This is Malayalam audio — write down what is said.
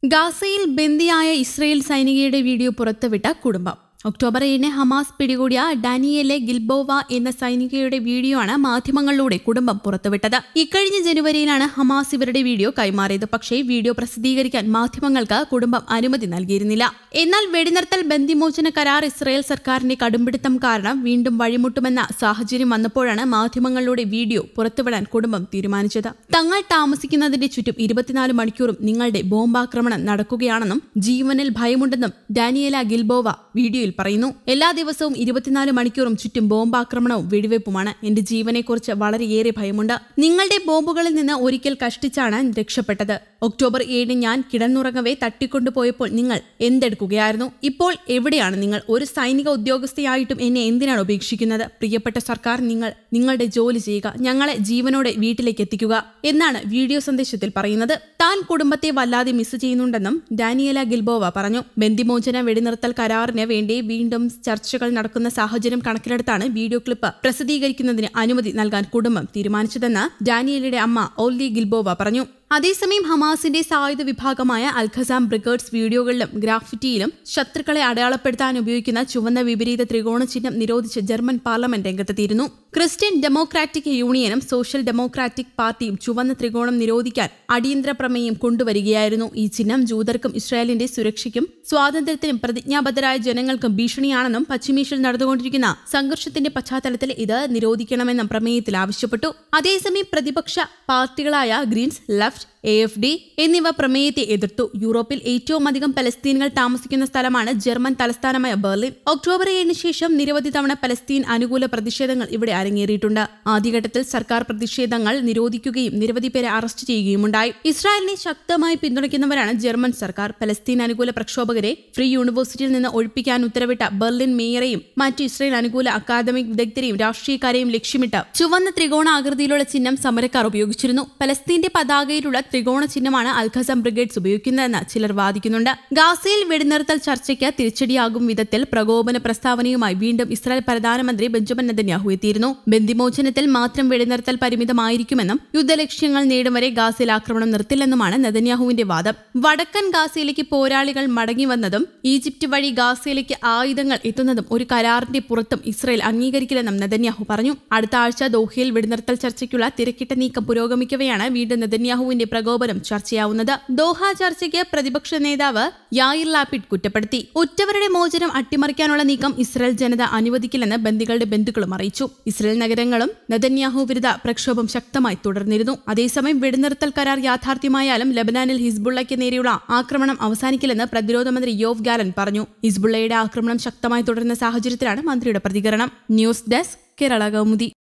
ഗാസയിൽ ബന്ദിയായ ഇസ്രയേൽ സൈനികയുടെ വീഡിയോ പുറത്തുവിട്ട കുടുംബം. ഒക്ടോബർ 7 ഹമാസ് പിടികൂടിയ ഡാനിയേലെ ഗിൽബോവ എന്ന സൈനികയുടെ വീഡിയോ ആണ് മാധ്യമങ്ങളിലൂടെ കുടുംബം പുറത്തുവിട്ടത്. ഇക്കഴിഞ്ഞ ജനുവരിയിലാണ് ഹമാസ് ഇവരുടെ വീഡിയോ കൈമാറിയത്. പക്ഷേ വീഡിയോ പ്രസിദ്ധീകരിക്കാൻ മാധ്യമങ്ങൾക്ക് കുടുംബം അനുമതി നൽകിയിരുന്നില്ല. എന്നാൽ വെടിനിർത്തൽ ബന്ദിമോചന കരാർ ഇസ്രയേൽ സർക്കാരിന്റെ കടുംപിടുത്തം കാരണം വീണ്ടും വഴിമുട്ടുമെന്ന സാഹചര്യം വന്നപ്പോഴാണ് മാധ്യമങ്ങളിലൂടെ വീഡിയോ പുറത്തുവിടാൻ കുടുംബം തീരുമാനിച്ചത്. തങ്ങൾ താമസിക്കുന്നതിന്റെ ചുറ്റും 24 മണിക്കൂറും നിങ്ങളുടെ ബോംബാക്രമണം നടക്കുകയാണെന്നും ജീവനിൽ ഭയമുണ്ടെന്നും ഡാനിയേല ഗിൽബോവ വീഡിയോയിൽ പറയുന്നു. എല്ലാ ദിവസവും 24 മണിക്കൂറും ചുറ്റും ബോംബാക്രമണവും വെടിവെപ്പുമാണ്. എന്റെ ജീവനെക്കുറിച്ച് വളരെയേറെ ഭയമുണ്ട്. നിങ്ങളുടെ ബോംബുകളിൽ നിന്ന് ഒരിക്കൽ കഷ്ടിച്ചാണ് രക്ഷപ്പെട്ടത്. ഒക്ടോബർ 7 ഞാൻ കിടന്നുറങ്ങവേ തട്ടിക്കൊണ്ടുപോയപ്പോൾ നിങ്ങൾ എന്തെടുക്കുകയായിരുന്നു? ഇപ്പോൾ എവിടെയാണ് നിങ്ങൾ? ഒരു സൈനിക ഉദ്യോഗസ്ഥയായിട്ടും എന്നെ എന്തിനാണ് ഉപേക്ഷിക്കുന്നത്? പ്രിയപ്പെട്ട സർക്കാർ, നിങ്ങൾ നിങ്ങളുടെ ജോലി ചെയ്യുക, ഞങ്ങളെ ജീവനോടെ വീട്ടിലേക്ക് എത്തിക്കുക എന്നാണ് വീഡിയോ സന്ദേശത്തിൽ പറയുന്നത്. താൻ കുടുംബത്തെ വല്ലാതെ മിസ് ചെയ്യുന്നുണ്ടെന്നും ഡാനിയേല ഗിൽബോവ പറഞ്ഞു. ബന്ദിമോചന വെടിനിർത്തൽ കരാറിന് വേണ്ടി വീണ്ടും ചർച്ചകൾ നടക്കുന്ന സാഹചര്യം കണക്കിലെടുത്താണ് വീഡിയോ ക്ലിപ്പ് പ്രസിദ്ധീകരിക്കുന്നതിന് അനുമതി നൽകാൻ കുടുംബം തീരുമാനിച്ചതെന്ന് ഡാനിയേലയുടെ അമ്മ ഓല്ലി ഗിൽബോവ പറഞ്ഞു. അതേസമയം ഹമാസിന്റെ സായുധ വിഭാഗമായ അൽഖസാം ബ്രിഗേഡ്സ് വീഡിയോകളിലും ഗ്രാഫിറ്റിയിലും ശത്രുക്കളെ അടയാളപ്പെടുത്താൻ ഉപയോഗിക്കുന്ന ചുവന്ന വിപരീത ത്രികോണ ചിഹ്നം നിരോധിച്ച് ജർമ്മൻ പാർലമെന്റ് രംഗത്തെത്തിയിരുന്നു. ക്രിസ്ത്യൻ ഡെമോക്രാറ്റിക് യൂണിയനും സോഷ്യൽ ഡെമോക്രാറ്റിക് പാർട്ടിയും ചുവന്ന ത്രികോണം നിരോധിക്കാൻ അടിയന്തര പ്രമേയം കൊണ്ടുവരികയായിരുന്നു. ഈ ചിഹ്നം ജൂതർക്കും ഇസ്രായേലിന്റെ സുരക്ഷയ്ക്കും സ്വാതന്ത്ര്യത്തിനും പ്രതിജ്ഞാബദ്ധരായ ജനങ്ങൾക്കും ഭീഷണിയാണെന്നും പശ്ചിമേഷ്യയിൽ നടന്നുകൊണ്ടിരിക്കുന്ന സംഘർഷത്തിന്റെ പശ്ചാത്തലത്തിൽ ഇത് നിരോധിക്കണമെന്നും പ്രമേയത്തിൽ ആവശ്യപ്പെട്ടു. അതേസമയം പ്രതിപക്ഷ പാർട്ടികളായ ഗ്രീൻസ്, ലെഫ്റ്റ്, AFD എന്നിവ പ്രമേയത്തെ എതിർത്തു. യൂറോപ്പിൽ ഏറ്റവും അധികം പലസ്തീനുകൾ താമസിക്കുന്ന സ്ഥലമാണ് ജർമ്മൻ തലസ്ഥാനമായ ബെർലിൻ. ഒക്ടോബർ 7 ശേഷം നിരവധി തവണ പലസ്തീൻ അനുകൂല പ്രതിഷേധങ്ങൾ ഇവിടെ അരങ്ങേറിയിട്ടുണ്ട്. ആദ്യഘട്ടത്തിൽ സർക്കാർ പ്രതിഷേധങ്ങൾ നിരോധിക്കുകയും നിരവധി പേരെ അറസ്റ്റ് ചെയ്യുകയുമുണ്ടായി. ഇസ്രായേലിനെ ശക്തമായി പിന്തുണയ്ക്കുന്നവരാണ് ജർമ്മൻ സർക്കാർ. പലസ്തീൻ അനുകൂല പ്രക്ഷോഭകരെ ഫ്രീ യൂണിവേഴ്സിറ്റിയിൽ നിന്ന് ഒഴിപ്പിക്കാൻ ഉത്തരവിട്ട ബെർലിൻ മേയറെയും മറ്റു ഇസ്രായേൽ അനുകൂല അക്കാദമിക് വിദഗ്ധരെയും രാഷ്ട്രീയക്കാരെയും ലക്ഷ്യമിട്ട് ചുവന്ന ത്രികോണ ആകൃതിയിലുള്ള ചിഹ്നം സമരക്കാർ ഉപയോഗിച്ചിരുന്നു. പലസ്തീന്റെ പതാകയിലുള്ള ത്രികോണ ചിഹ്നമാണ് അൽഖസാം ബ്രിഗേഡ്സ് ഉപയോഗിക്കുന്നതെന്ന് ചിലർ വാദിക്കുന്നുണ്ട്. ഗാസയിൽ വെടിനിർത്തൽ ചർച്ചയ്ക്ക് തിരിച്ചടിയാകും വിധത്തിൽ പ്രകോപന പ്രസ്താവനയുമായി വീണ്ടും ഇസ്രായേൽ പ്രധാനമന്ത്രി ബെഞ്ചമിൻ നെതന്യാഹു എത്തിയിരുന്നു. ബന്ദിമോചനത്തിൽ മാത്രം വെടിനിർത്തൽ പരിമിതമായിരിക്കുമെന്നും യുദ്ധലക്ഷ്യങ്ങൾ നേടും വരെ ഗാസയിൽ ആക്രമണം നിർത്തില്ലെന്നുമാണ് നെതന്യാഹുവിന്റെ വാദം. വടക്കൻ ഗാസയിലേക്ക് പോരാളികൾ മടങ്ങിവന്നതും ഈജിപ്റ്റ് വഴി ഗാസയിലേക്ക് ആയുധങ്ങൾ എത്തുന്നതും ഒരു കരാറിന്റെ പുറത്തും ഇസ്രായേൽ അംഗീകരിക്കില്ലെന്നും നെതന്യാഹു പറഞ്ഞു. അടുത്ത ആഴ്ച ദോഹയിൽ വെടിനിർത്തൽ ചർച്ചയ്ക്കുള്ള തിരക്കിട്ട നീക്കം പുരോഗമിക്കവെയാണ് വീണ്ടും നെതന്യാഹുവിന്റെ പ്രകോപനം ചർച്ചയാവുന്നത്. ദോഹ ചർച്ചയ്ക്ക് പ്രതിപക്ഷ നേതാവ് യായിർ ലാപിഡ് കുറ്റപ്പെടുത്തി. ഉറ്റവരുടെ മോചനം അട്ടിമറിക്കാനുള്ള നീക്കം ഇസ്രായേൽ ജനത അനുവദിക്കില്ലെന്ന് ബന്ദികളുടെ ബന്ധുക്കളും അറിയിച്ചു. ഇസ്രായേൽ നഗരങ്ങളും നെതന്യാഹു വിരുദ്ധ പ്രക്ഷോഭം ശക്തമായി തുടർന്നിരുന്നു. അതേസമയം വെടിനിർത്തൽ കരാർ യാഥാർത്ഥ്യമായാലും ലബനാനിൽ ഹിസ്ബുള്ളയ്ക്ക് നേരെയുള്ള ആക്രമണം അവസാനിക്കില്ലെന്ന് പ്രതിരോധ മന്ത്രി യോവ് ഗാലന്റ് പറഞ്ഞു. ഹിസ്ബുള്ളയുടെ ആക്രമണം ശക്തമായി തുടരുന്ന സാഹചര്യത്തിലാണ് മന്ത്രിയുടെ പ്രതികരണം. News desk, Kerala Kaumudi.